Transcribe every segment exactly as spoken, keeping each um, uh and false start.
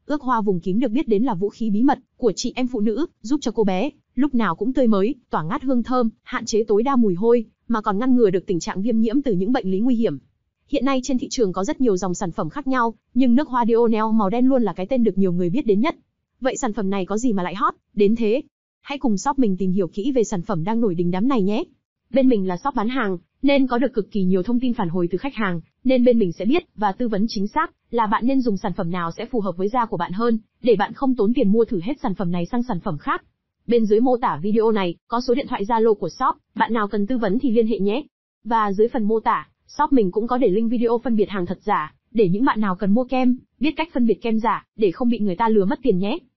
Ước hoa vùng kín được biết đến là vũ khí bí mật của chị em phụ nữ, giúp cho cô bé lúc nào cũng tươi mới, tỏa ngát hương thơm, hạn chế tối đa mùi hôi, mà còn ngăn ngừa được tình trạng viêm nhiễm từ những bệnh lý nguy hiểm. Hiện nay trên thị trường có rất nhiều dòng sản phẩm khác nhau, nhưng nước hoa Dionel màu đen luôn là cái tên được nhiều người biết đến nhất. Vậy sản phẩm này có gì mà lại hot đến thế? Hãy cùng shop mình tìm hiểu kỹ về sản phẩm đang nổi đình đám này nhé. Bên mình là shop bán hàng, nên có được cực kỳ nhiều thông tin phản hồi từ khách hàng, nên bên mình sẽ biết và tư vấn chính xác là bạn nên dùng sản phẩm nào sẽ phù hợp với da của bạn hơn, để bạn không tốn tiền mua thử hết sản phẩm này sang sản phẩm khác. Bên dưới mô tả video này có số điện thoại Zalo của shop, bạn nào cần tư vấn thì liên hệ nhé. Và dưới phần mô tả, shop mình cũng có để link video phân biệt hàng thật giả, để những bạn nào cần mua kem, biết cách phân biệt kem giả, để không bị người ta lừa mất tiền nhé.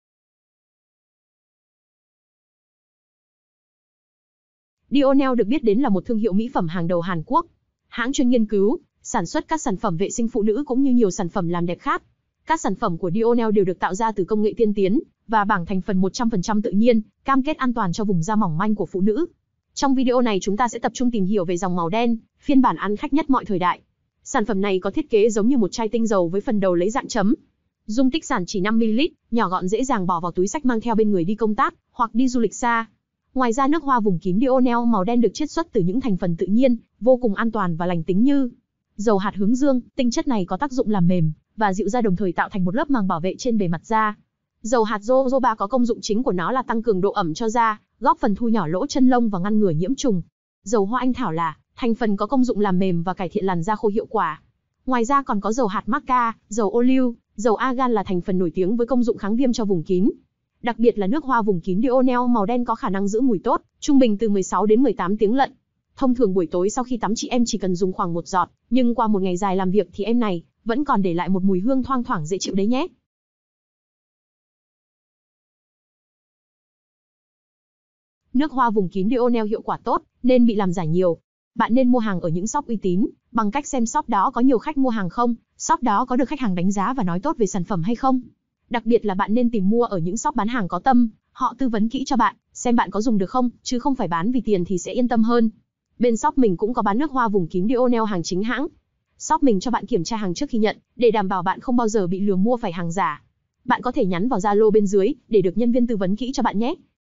Dionel được biết đến là một thương hiệu mỹ phẩm hàng đầu Hàn Quốc. Hãng chuyên nghiên cứu, sản xuất các sản phẩm vệ sinh phụ nữ cũng như nhiều sản phẩm làm đẹp khác. Các sản phẩm của Dionel đều được tạo ra từ công nghệ tiên tiến và bảng thành phần một trăm phần trăm tự nhiên, cam kết an toàn cho vùng da mỏng manh của phụ nữ. Trong video này chúng ta sẽ tập trung tìm hiểu về dòng màu đen, phiên bản ăn khách nhất mọi thời đại. Sản phẩm này có thiết kế giống như một chai tinh dầu với phần đầu lấy dạng chấm. Dung tích sản chỉ năm mi li lít, nhỏ gọn dễ dàng bỏ vào túi xách mang theo bên người đi công tác hoặc đi du lịch xa. Ngoài ra nước hoa vùng kín Dionel màu đen được chiết xuất từ những thành phần tự nhiên, vô cùng an toàn và lành tính như dầu hạt hướng dương. Tinh chất này có tác dụng làm mềm và dịu da, đồng thời tạo thành một lớp màng bảo vệ trên bề mặt da. Dầu hạt jojoba có công dụng chính của nó là tăng cường độ ẩm cho da, góp phần thu nhỏ lỗ chân lông và ngăn ngừa nhiễm trùng. Dầu hoa anh thảo là thành phần có công dụng làm mềm và cải thiện làn da khô hiệu quả. Ngoài ra còn có dầu hạt maca, dầu ô liu, dầu argan là thành phần nổi tiếng với công dụng kháng viêm cho vùng kín. Đặc biệt là nước hoa vùng kín Dionel màu đen có khả năng giữ mùi tốt, trung bình từ mười sáu đến mười tám tiếng lận. Thông thường buổi tối sau khi tắm chị em chỉ cần dùng khoảng một giọt, nhưng qua một ngày dài làm việc thì em này vẫn còn để lại một mùi hương thoang thoảng dễ chịu đấy nhé. Nước hoa vùng kín Dionel hiệu quả tốt nên bị làm giả nhiều. Bạn nên mua hàng ở những shop uy tín, bằng cách xem shop đó có nhiều khách mua hàng không, shop đó có được khách hàng đánh giá và nói tốt về sản phẩm hay không. Đặc biệt là bạn nên tìm mua ở những shop bán hàng có tâm, họ tư vấn kỹ cho bạn, xem bạn có dùng được không, chứ không phải bán vì tiền thì sẽ yên tâm hơn. Bên shop mình cũng có bán nước hoa vùng kín Dionel hàng chính hãng. Shop mình cho bạn kiểm tra hàng trước khi nhận, để đảm bảo bạn không bao giờ bị lừa mua phải hàng giả. Bạn có thể nhắn vào Zalo bên dưới để được nhân viên tư vấn kỹ cho bạn nhé.